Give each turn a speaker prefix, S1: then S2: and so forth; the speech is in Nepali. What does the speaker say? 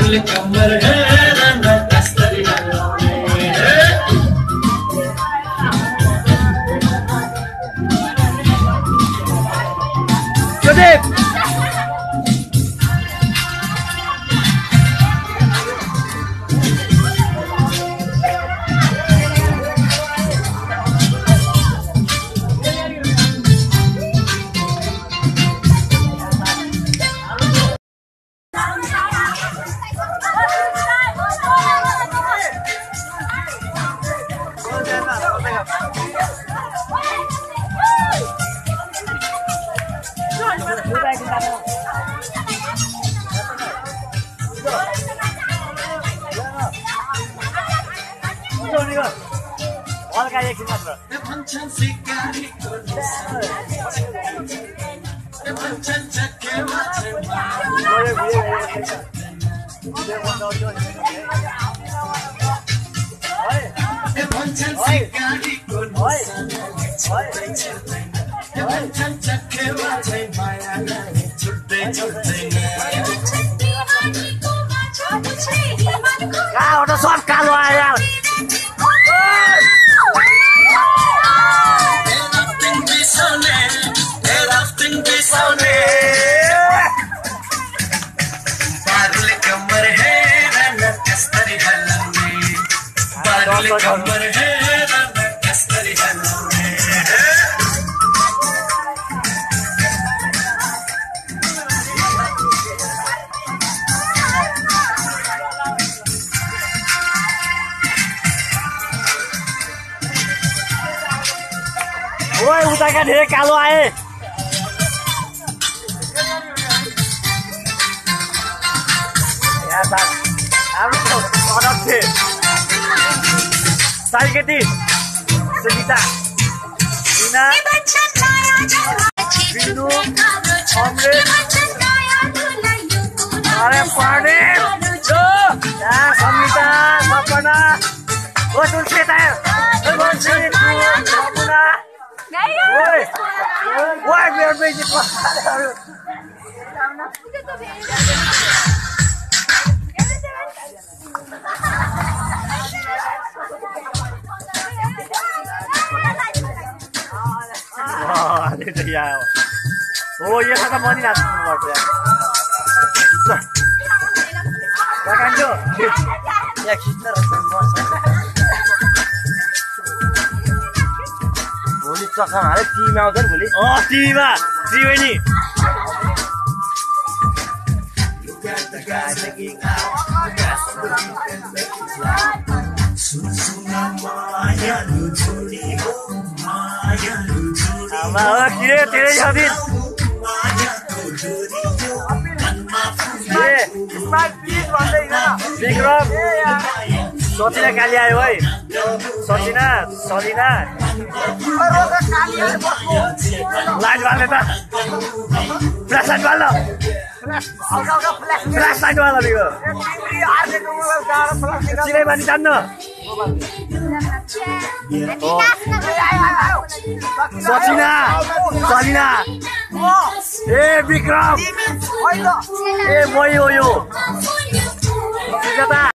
S1: बादल कमर है रंगा कस्तरी सब कालो आयो बादल कमर है रंगा कस्तरी बादल कमर है रंगा कस्तरी ओए उताका धेरै कालो आए साइकेटी सुनिता रीना बिनु अमृत अरे पार्टी समिता सपना ओ तुलसी सपना ओए ओए मेरो बेटी Oh iya kata mau nih nasi buat ya. Makan jo. Ya kita semua. Boleh cakap ada tim mau kan boleh? Oh tim ah, tim ini. Ama kira tere habis. Vikram, Sotina kali ayo hai. Sotina, Solina. Light वाले था. Flash light वाला. Flash light वाला भी हो. चिरे बनी जानो. Sotina, Solina. Vikram. Moi yo yo.